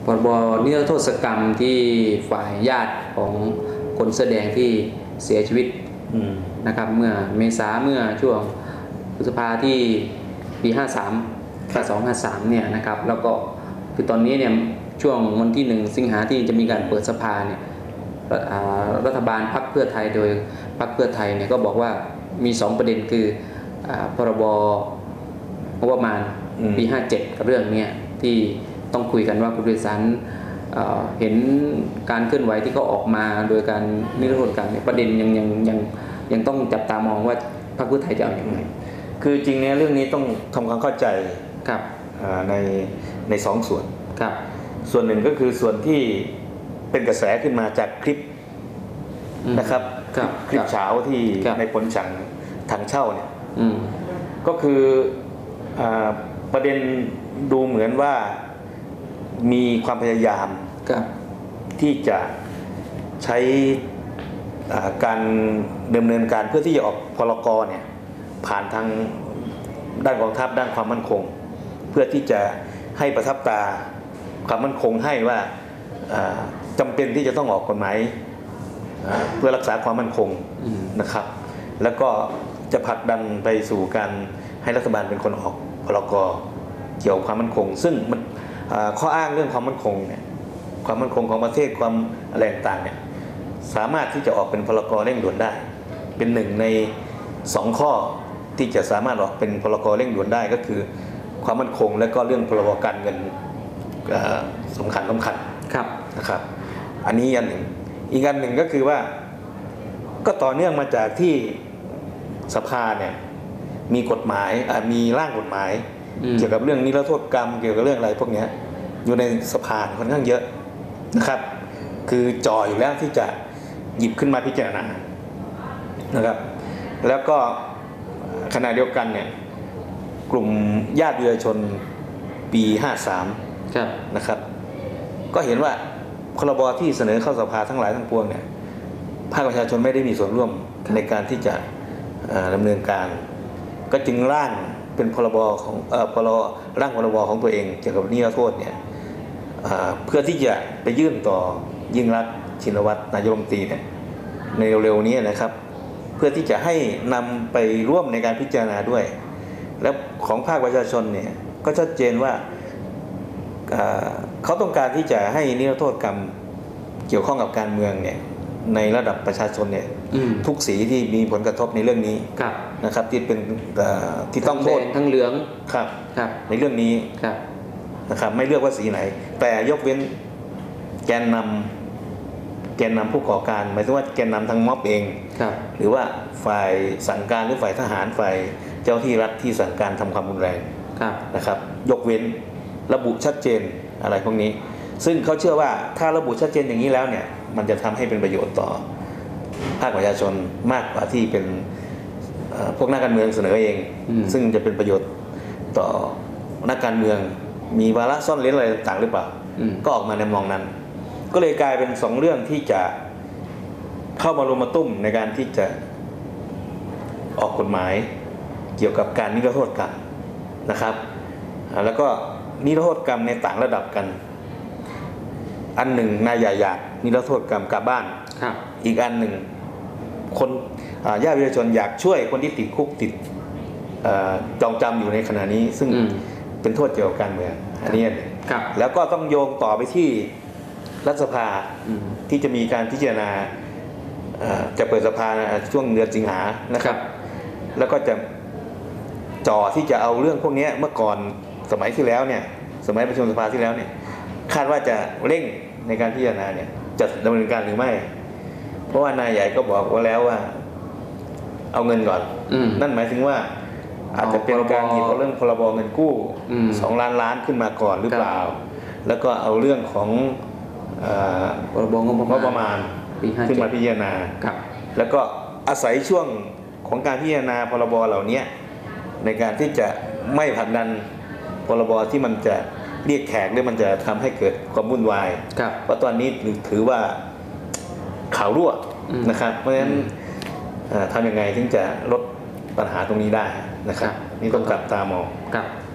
พรบนิรโทษกรรมที่ฝ่ายญาติของคนแสอแดงที่เสียชีวิตนะครับเมื่อเมษาเมื่อช่วงพฤษภาที่ปี53เนี่ยนะครับแล้วก็คือตอนนี้เนี่ยช่วงวันที่1 สิงหาที่จะมีการเปิดสภาเนี่ยรัฐบาลพรรคเพื่อไทยโดยพรรคเพื่อไทยเนี่ยก็บอกว่ามี2ประเด็นคือพรบงบประมาณปี57กับเรื่องนี้ที่ต้องคุยกันว่าผู้โดยสารเห็นการเคลื่อนไหวที่เขาออกมาโดยการนิรโทษกรรมเนี่ยประเด็นยังต้องจับตามองว่าพรรคเพื่อไทยจะเอาอย่างไรคือจริงเนี่ยเรื่องนี้ต้องทำความเข้าใจครับใน2 ส่วนครับส่วนหนึ่งก็คือส่วนที่เป็นกระแสขึ้นมาจากคลิปนะครับคลิปเช้าที่ในผลสั่งถังเช่าเนี่ยก็คือประเด็นดูเหมือนว่ามีความพยายามที่จะใช้การดำเนินการเพื่อที่จะออกพรกเนี่ยผ่านทางด้านกองทัพด้านความมั่นคงเพื่อที่จะให้ประทับตาความมั่นคงให้ว่าจำเป็นที่จะต้องออกกฎหมายเพื่อรักษาความมั่นคงนะครับแล้วก็จะผลักดันไปสู่การให้รัฐบาลเป็นคนออกพรกเกี่ยวกับความมั่นคงซึ่งมันข้ออ้างเรื่องความมั่นคงเนี่ยความมั่นคงของประเทศความอะไรต่างๆเนี่ยสามารถที่จะออกเป็นพรกเร่งด่วนได้เป็น1 ใน 2 ข้อที่จะสามารถออกเป็นพรกเร่งด่วนได้ก็คือความมั่นคงและก็เรื่องพรบการเงินสำคัญครับนะครับอันนี้อันหนึ่งอีกอันหนึ่งก็คือว่าก็ต่อเนื่องมาจากที่สภาเนี่ยมีกฎหมายมีร่างกฎหมายเกี่ยวกับเรื่องนิรโทษกรรมเกี่ยวกับเรื่องอะไรพวกนี้อยู่ในสภาค่อนข้างเยอะนะครับคือจ่ออยู่แล้วที่จะหยิบขึ้นมาพิจารณานะครับแล้วก็ขณะเดียวกันเนี่ยกลุ่มญาติวีรชนปี53นะครับก็เห็นว่าพรบที่เสนอเข้าสภาทั้งหลายทั้งปวงเนี่ยภาคประชาชนไม่ได้มีส่วนร่วมในการที่จะดำเนินการก็จึงร่างเป็นพรบของร่างพรบของตัวเองเกี่ยวกับนิรโทษเนี่ยเพื่อที่จะไปยื่นต่อยิ่งรักษณ์ชินวัตรนายกรัฐมนตรีเนี่ยในเร็วๆนี้นะครับเพื่อที่จะให้นำไปร่วมในการพิจารณาด้วยและของภาคประชาชนเนี่ยก็ชัดเจนว่าเขาต้องการที่จะให้นิรโทษกรรมเกี่ยวข้องกับการเมืองเนี่ยในระดับประชาชนเนี่ยทุกสีที่มีผลกระทบในเรื่องนี้นะครับที่เป็นที่ต้องโทษทั้งเหลืองครับในเรื่องนี้นะครับไม่เลือกว่าสีไหนแต่ยกเว้นแกนนำผู้ก่อการหมายถึงว่าแกนนำทางม็อบเองหรือว่าฝ่ายสั่งการหรือฝ่ายทหารฝ่ายเจ้าที่รัฐที่สั่งการทำความรุนแรงนะครับยกเว้นระบุชัดเจนอะไรพวกนี้ซึ่งเขาเชื่อว่าถ้าระบุชัดเจนอย่างนี้แล้วเนี่ยมันจะทำให้เป็นประโยชน์ต่อภาคประชาชนมากกว่าที่เป็นพวกนักการเมืองเสนอเองซึ่งจะเป็นประโยชน์ต่อนักการเมืองมีวาระซ่อนเร้นอะไรต่างๆหรือเปล่าก็ออกมาในมองนั้นก็เลยกลายเป็น2 เรื่องที่จะเข้ามารุมมาตุ้มในการที่จะออกกฎหมายเกี่ยวกับการนิรโทษกรรมนะครับแล้วก็นิรโทษกรรมในต่างระดับกันอันหนึ่งนายใหญ่อยากนิรโทษกรรมกลับบ้านอีกอันหนึ่งคนญาติประชาชนอยากช่วยคนที่ติดคุกติดจองจำอยู่ในขณะนี้ซึ่งเป็นโทษเกี่ยวกับการเมืองอันนี้แล้วก็ต้องโยงต่อไปที่รัฐสภาที่จะมีการพิจารณาจะเปิดสภาช่วงเดือนสิงหานะครับแล้วก็จะจ่อที่จะเอาเรื่องพวกนี้เมื่อก่อนสมัยที่แล้วเนี่ยสมัยประชุมสภาที่แล้วเนี่ยคาดว่าจะเร่งในการพิจารณาเนี่ยจะดำเนินการหรือไม่เพราะว่านายใหญ่ก็บอกว่าแล้วว่าเอาเงินก่อนนั่นหมายถึงว่าอาจจะเป็นการหยิบเอาเรื่องพรบเงินกู้2 ล้านล้านขึ้นมาก่อนหรือเปล่าแล้วก็เอาเรื่องของพรบงบประมาณขึ้นมาพิจารณาแล้วก็อาศัยช่วงของการพิจารณาพรบเหล่านี้ในการที่จะไม่ผลักดันพรบที่มันจะเรียกแขกหรือมันจะทำให้เกิดความวุ่นวายเพราะตอนนี้ถือว่าข่าวรั่วนะครับเพราะฉะนั้นทำยังไงถึงจะลดปัญหาตรงนี้ได้นะครับนี่ต้องจับตามอง